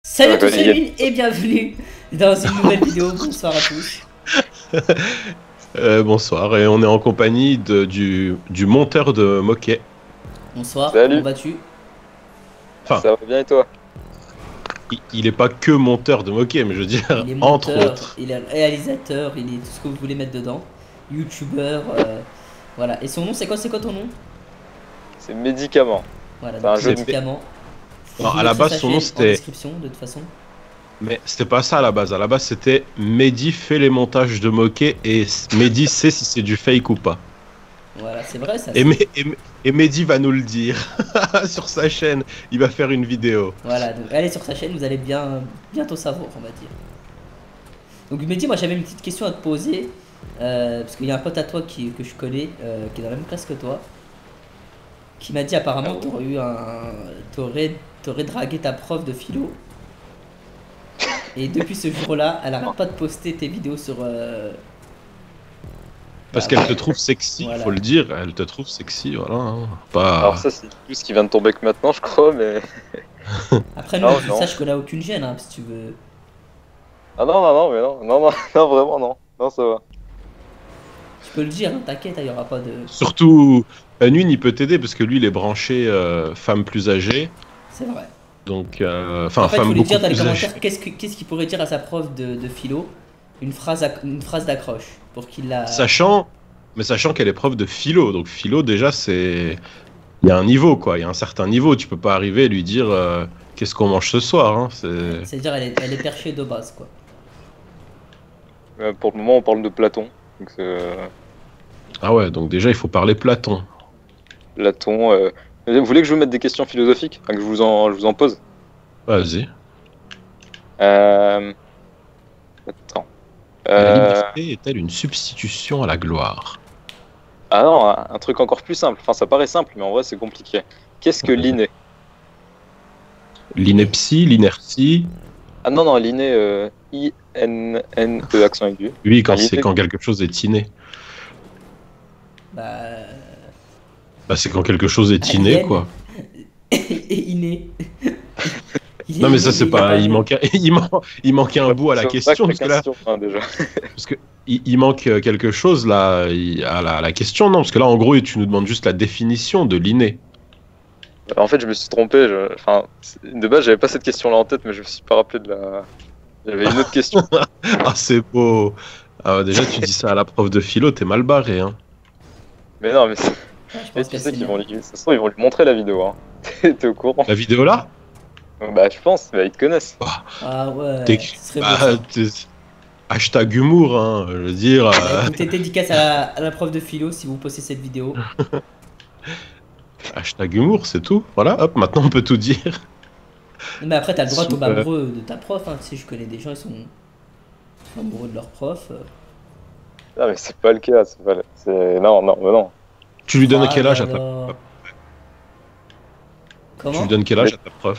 Salut à tous et bienvenue dans une nouvelle vidéo. Bonsoir à tous. Bonsoir, et on est en compagnie du monteur de moquet. Bonsoir, Salut. comment vas-tu? Enfin, ça va bien et toi? il est pas que monteur de moquet, mais je veux dire, Il est entre monteur, autres. il est réalisateur, il est tout ce que vous voulez mettre dedans. Youtubeur, voilà. Et son nom, c'est quoi ton nom? C'est Médicament. Voilà, C'est un jeu de médicament. Non, à la base, son nom En c'était. description, de toute façon. Mais c'était pas ça à la base. À la base, c'était Mehdi fait les montages de moquet et Mehdi sait si c'est du fake ou pas. Voilà, c'est vrai ça. Et Mehdi va nous le dire sur sa chaîne. Il va faire une vidéo. Voilà, donc allez sur sa chaîne, vous allez bientôt savoir, on va dire. Donc Mehdi, moi j'avais une petite question à te poser. Parce qu'il y a un pote à toi que je connais, qui est dans la même classe que toi, qui m'a dit apparemment que t'aurais dragué ta prof de philo. Et depuis ce jour-là, elle arrête pas de poster tes vidéos sur... Parce qu'elle te trouve sexy, voilà. Faut le dire. Elle te trouve sexy, voilà. Hein. Pas... Alors ça c'est plus ce qui vient de tomber que maintenant je crois, mais... Après nous, je sache qu'on a aucune gêne, hein, si tu veux. Ah mais non, vraiment non. Non, ça va. Tu peux le dire, hein, t'inquiète, il y aura pas de... Surtout, Nune, il peut t'aider parce que lui, il est branché femme plus âgée. C'est vrai. Donc, En fait, femme il voulait beaucoup dire dans les plus âgée. commentaires qu'est-ce qu'il pourrait dire à sa prof de philo. Une phrase d'accroche pour qu'il la... Sachant qu'elle est prof de philo. Donc, philo, déjà, c'est... Il y a un niveau, quoi. Il y a un certain niveau. Tu peux pas arriver et lui dire qu'est-ce qu'on mange ce soir. Hein. C'est-à-dire, elle est perchée de base, quoi. Pour le moment on parle de Platon. Donc Ah ouais, donc déjà, il faut parler Platon. Platon... Vous voulez que je vous mette des questions philosophiques? Enfin, que je vous en pose? Vas-y. Attends. La liberté est-elle une substitution à la gloire? Ah non, un truc encore plus simple. Enfin, ça paraît simple, mais en vrai, c'est compliqué. Qu'est-ce que l'inné? L'ineptie, l'inertie. Ah non, l'inné, I-N-N-E, accent aigu. Oui, quand Ah, c'est l'inné. quand quelque chose est inné. Bah... Bah, c'est quand quelque chose est inné, Alien. quoi. Et inné. Non, mais ça, c'est pas... Il manque... manquait un bout à la question, parce que là... Hein, déjà. Parce que il manque quelque chose là à la question, non? Parce que là, en gros, tu nous demandes juste la définition de l'inné. En fait, je me suis trompé. Enfin, de base, j'avais pas cette question-là en tête, mais je me suis pas rappelé de la... J'avais une autre question. Ah, c'est beau. Ah, déjà, tu dis ça à la prof de philo, t'es mal barré, hein. Mais non, mais Je et pense tu qu'elle sais sait qu'ils bien. vont, ça se trouve, ils vont lui montrer la vidéo. Hein. T'es au courant? La vidéo là? Bah, je pense. Bah, ils te connaissent. Ah ouais, T'es- ce serait bah, beau ça. hashtag humour, hein, je veux dire. Bah, écoutez, dédicace à la prof de philo si vous postez cette vidéo. Hashtag humour, c'est tout. Voilà, hop, maintenant on peut tout dire. Mais après, t'as le droit de Sous- tomber amoureux de ta prof. Hein. Tu sais, je connais des gens, ils sont amoureux de leur prof. Non, mais c'est pas le cas. Non, mais non. Tu lui donnes Ah, quel âge à ta... alors. Tu Comment? lui donnes quel âge à ta prof?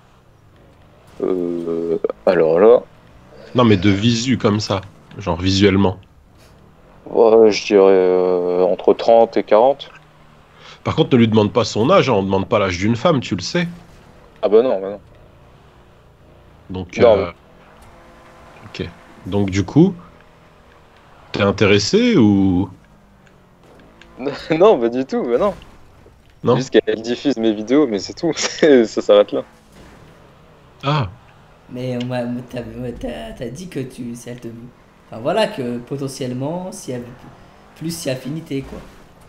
Alors là, Non, mais de visu comme ça, genre visuellement. ouais, je dirais entre 30 et 40. Par contre, ne lui demande pas son âge, hein, on ne demande pas l'âge d'une femme, tu le sais. Ah bah non. Donc, Non, ok. Donc du coup, t'es intéressé ou... non, pas du tout, bah non. Non? Juste qu'elle diffuse mes vidéos, mais c'est tout. Ça s'arrête là. Ah, Mais t'as dit que elle te... Enfin voilà, que potentiellement, s'il y avait plus si affinité, quoi.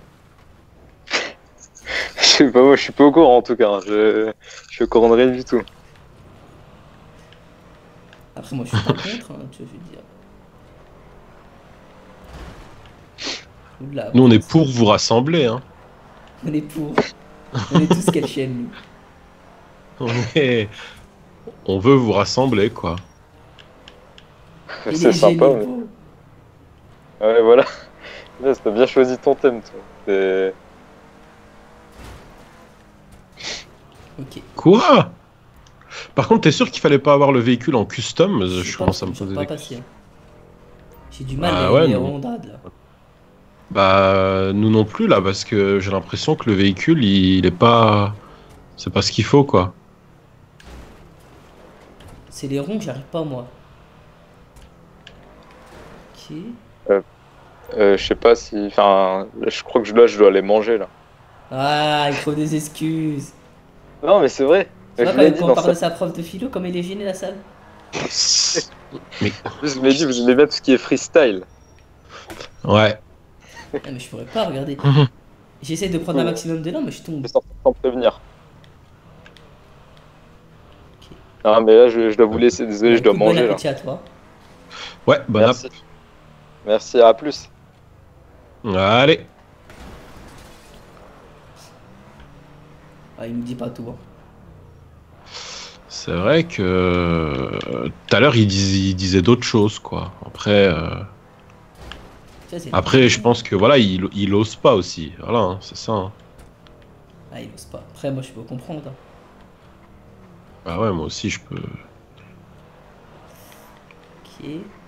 Je sais pas, moi je suis pas au courant en tout cas. Je suis au courant de rien du tout. Après, moi, je suis pas contre, hein, tu veux dire. Oula, nous on est pour vous rassembler, hein. on est pour. On est tous quelle chaîne, nous. On veut vous rassembler, quoi. Il C'est est sympa. génial, Mais... beau. Ouais, voilà. Là, t'as bien choisi ton thème, toi. C'est- Ok. Quoi? Par contre, t'es sûr qu'il fallait pas avoir le véhicule en custom? Je commence à me poser pas des passé, questions. hein. J'ai du mal Ah à ouais, les non. rondades, là. Bah, nous non plus, là, parce que j'ai l'impression que le véhicule, il est pas... C'est pas ce qu'il faut, quoi. C'est les ronds que j'arrive pas moi. Ok. Je sais pas si. Enfin, je crois que là, je dois aller manger là. Ah, il faut des excuses. Non, mais c'est vrai. Tu Je vois l'ai dit quand on dans parle ça. de sa prof de philo, comme elle est gênée la salle. Mais Je l'ai dit, vous aimez bien tout ce qui est freestyle. ouais. Ah, mais je pourrais pas, regarder. Mhm. J'essaie de prendre un maximum d'élan, mais je Je tombe. vais sortir sans prévenir. Ok. Ah, mais là, je dois vous laisser. Désolé, Bah je dois écoute, bon manger là. appétit à toi. Ouais, bon app. Merci. Merci, à plus. Allez. Ah, il me dit pas tout. Hein. C'est vrai que tout à l'heure il disait d'autres choses quoi. Après, Tu vois, c'est après je pense que voilà il ose pas aussi. Voilà, hein, c'est ça. Hein. Ah, il ose pas. Après, moi, je peux comprendre. Hein. Bah ouais, moi aussi je peux. Ok.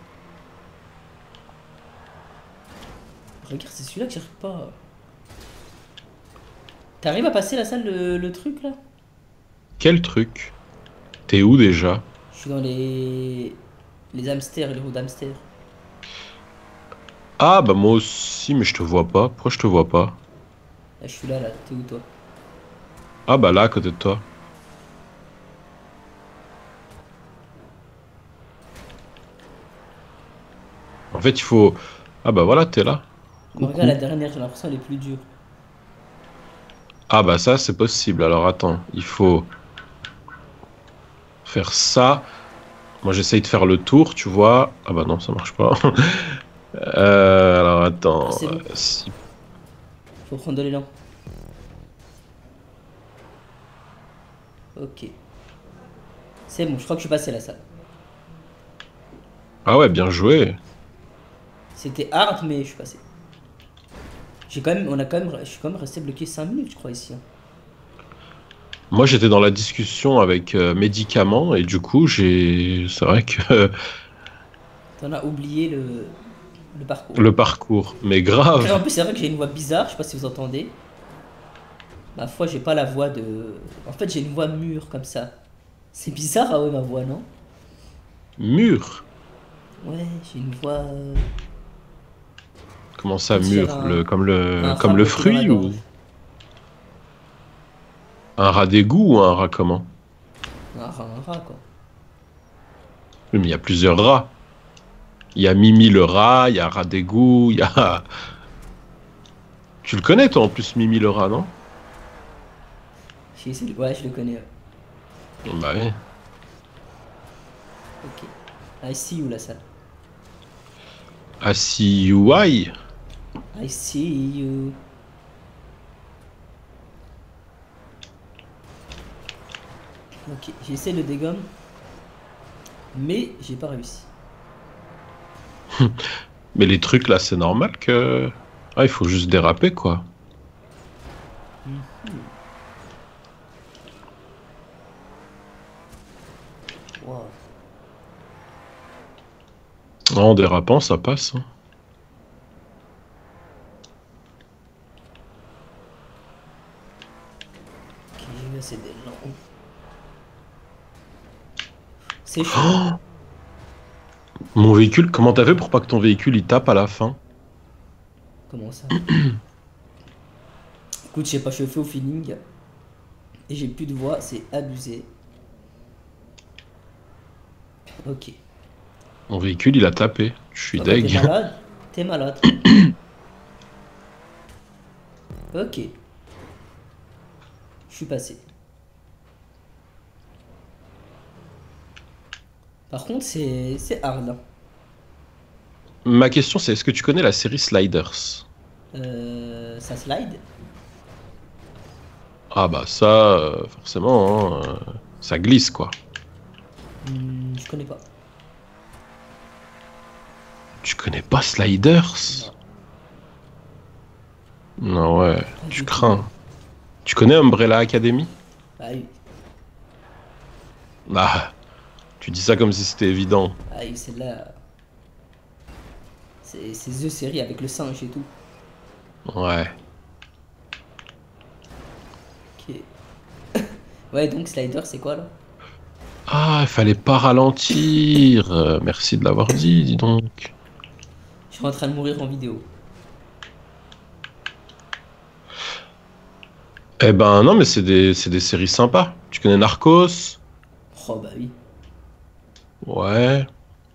Regarde, c'est celui-là que j'arrive pas. T'arrives à passer la salle, le truc là? Quel truc? T'es où déjà? Je suis dans les hamsters, les roues d'hamsters. Ah bah moi aussi, mais je te vois pas. Pourquoi je te vois pas? Là, je suis là, là. T'es où toi? Ah bah là à côté de toi. En fait il faut. Ah bah voilà, t'es là. Mais regarde, Coucou. la dernière, j'ai l'impression elle est plus dure. Ah bah ça c'est possible. Alors attends, il faut faire ça. Moi j'essaye de faire le tour, tu vois. Ah bah non, ça marche pas. Alors Ah, attends. c'est bon. Si- Faut prendre de l'élan. Ok. C'est bon, je crois que je suis passé la salle. Ah ouais, bien joué. C'était hard, mais je suis passé. J'ai quand même, on a quand même, je suis quand même resté bloqué 5 minutes, je crois, ici. Hein. Moi j'étais dans la discussion avec médicaments et du coup j'ai. C'est vrai que T'en as oublié le parcours. le parcours, mais Après, en grave. plus, c'est vrai que j'ai une voix bizarre, je sais pas si vous entendez. Ma foi, j'ai pas la voix de. En fait, j'ai une voix mûre comme ça. C'est bizarre, ah ouais, ma voix, non? Mûr. Ouais, j'ai une voix. Comment ça Comme si j'avais mûr? un rat Comme le bloqué dans la fruit ou gorge. un rat d'égout ou un rat comment? Un rat, quoi. Oui, mais il y a plusieurs rats. Il y a Mimi le rat, il y a rat d'égout, il y a. Tu le connais toi en plus Mimi le rat, non? Ouais, je le connais. Ouais. Bah ouais. Ok. I see you, la salle. ACUI. I see you. Ok, j'essaie le dégomme. Mais j'ai pas réussi. Mais les trucs là, c'est normal que. Ah, il faut juste déraper quoi. Wow. En dérapant, ça passe. Hein. Ok, j'ai eu assez d'élan. C'est chaud. Oh, mon véhicule, comment t'as fait pour pas que ton véhicule il tape à la fin? Comment ça? Écoute, je sais pas, je fais au feeling. Et j'ai plus de voix, c'est abusé. Ok. Mon véhicule il a tapé. Je suis Ah bah, t'es deg. malade? T'es malade. Ok. Je suis passé. Par contre, c'est hard. Hein. Ma question c'est est-ce que tu connais la série Sliders? Ça slide? Ah bah ça, forcément, hein, ça glisse quoi. Je connais pas. Tu connais pas Sliders? Non. Non ouais, Pas tu du tout. crains. Tu connais Umbrella Academy? Ah oui. Ah, tu dis ça comme si c'était évident. Ah oui, celle-là. C'est The Série avec le singe et tout. Ouais. Ok. Ouais, donc Slider, c'est quoi là? Ah, il fallait pas ralentir. Merci de l'avoir dit, dis donc. Je suis en train de mourir en vidéo. Eh ben non, mais c'est des séries sympas. Tu connais Narcos? Oh bah oui. Ouais.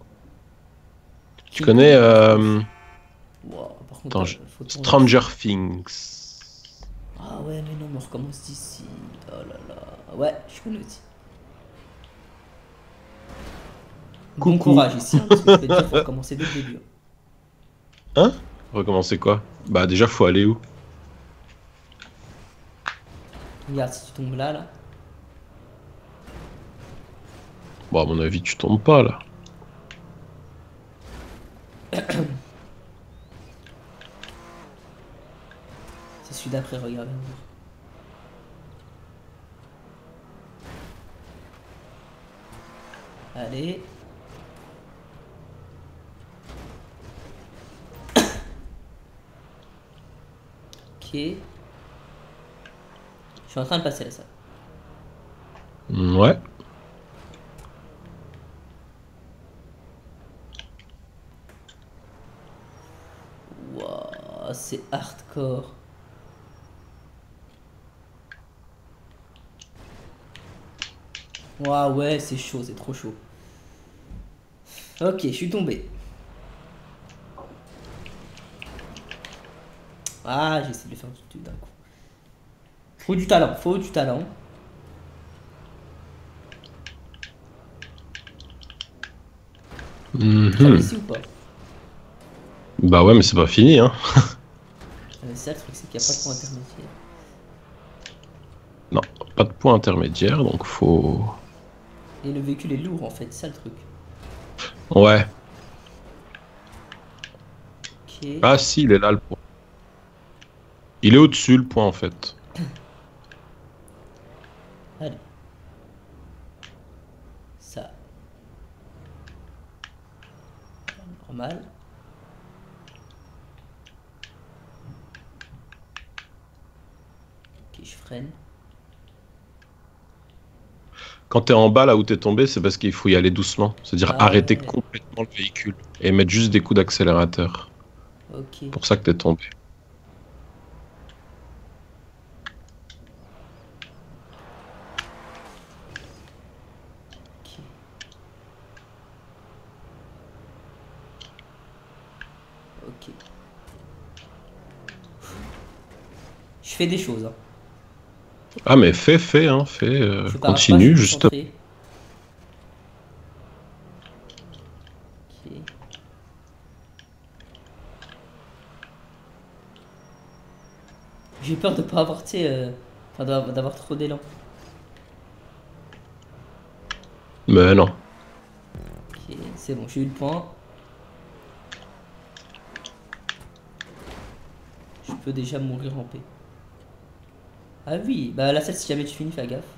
Tu Kingdom connais of Narcos. Wow, par contre, attends, faut tourner Stranger l'accent. Things. Ah ouais, mais non, mais on recommence d'ici. Oh là là. Ouais, je connais aussi. Bon Coucou. courage ici, hein, parce que je peux te dire, faut recommencer dès le début. Hein? Recommencer quoi? Bah déjà, faut aller où? Regarde, si tu tombes là, là. Bon, à mon avis, tu tombes pas là. C'est celui d'après, regarde. Allez. Ok. Je suis en train de passer là, ça. Ouais. Waouh, c'est hardcore. Waouh, ouais, c'est chaud, c'est trop chaud. Ok, je suis tombé. Ah, j'ai essayé de le faire tout d'un coup. Faut du talent, faut du talent. T'as Mhm. réussi ou pas? Bah ouais, mais c'est pas fini, hein. C'est ça le truc, c'est qu'il n'y a pas de point intermédiaire. Non, pas de point intermédiaire, donc faut... Et le véhicule est lourd en fait, c'est ça le truc. Ouais. Ok. Ah si, il est là le point. Il est au-dessus le point en fait. Allez. Ça. Normal. Ok, je freine. Quand t'es en bas là où t'es tombé, c'est parce qu'il faut y aller doucement. C'est-à-dire Ah arrêter ouais. complètement le véhicule et mettre juste des coups d'accélérateur. Ok. Pour ça que t'es tombé. Ok. Ok. Je fais des choses, hein. Ah mais fais, hein, Je pars pas, je suis continue, juste. concentré. Ok. J'ai peur de pas avoir, tu sais, enfin d'avoir trop d'élan. Mais non. Ok, c'est bon, j'ai eu le point. Je peux déjà mourir en paix. Ah oui, bah la selle, si jamais tu finis, fais gaffe.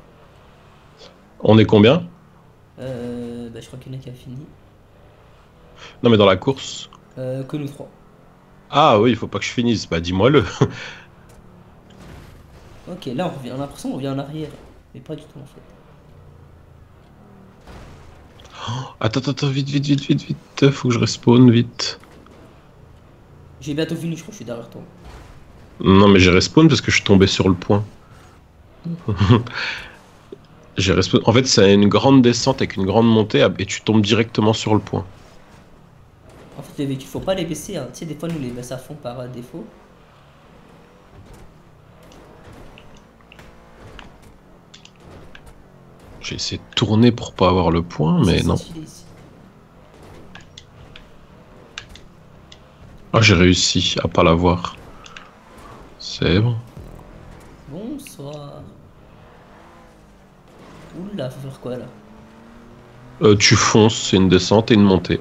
On est combien? Bah je crois qu'il y en a qui a fini. Non mais dans la course. Que nous trois. Ah oui, il faut pas que je finisse. Bah dis-moi-le. Ok, là on revient, on a l'impression qu'on revient en arrière. Mais pas du tout en fait. Attends, vite. Faut que je respawn vite. J'ai bientôt fini, je crois que je suis derrière toi. Non mais j'ai respawn parce que je suis tombé sur le point. J'ai respawn. En fait, c'est une grande descente avec une grande montée et tu tombes directement sur le point. En fait, les véhicules, faut pas les baisser, hein. Tu sais, des fois, nous les baisse à fond par défaut. J'ai essayé de tourner pour pas avoir le point, C'est mais non. stylé ici. Ah, j'ai réussi à pas l'avoir. C'est bon. Bonsoir. Oula, faut faire quoi là? Tu fonces, c'est une descente et une montée.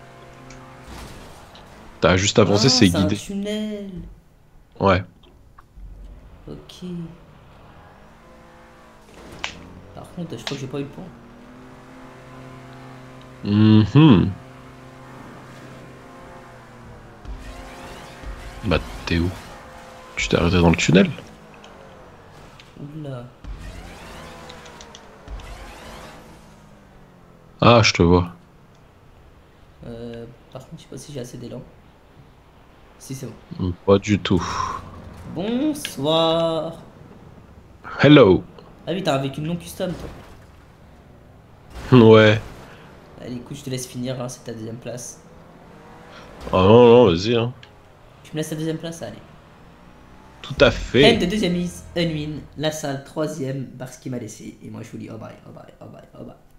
T'as juste avancé, Ah, c'est c'est un guidé. tunnel. Ouais. Ok. Par contre, je crois que j'ai pas eu le point. Mhm. Bah, t'es où? Tu t'es arrêté dans le tunnel? Oula. Ah, je te vois. Par contre, je sais pas si j'ai assez d'élan. Si, c'est bon. Pas du tout. Bonsoir. Hello. Ah oui, t'as un véhicule non custom, toi. Ouais. Allez, écoute, je te laisse finir, hein, c'est ta deuxième place. Ah non, non, vas-y. Hein. Tu me laisses ta deuxième place, allez. Tout à End fait. de deuxième mise, Unwin, la salle troisième, parce qu'il m'a laissé. Et moi, je vous dis, oh bye, oh bye, oh bye, oh bye.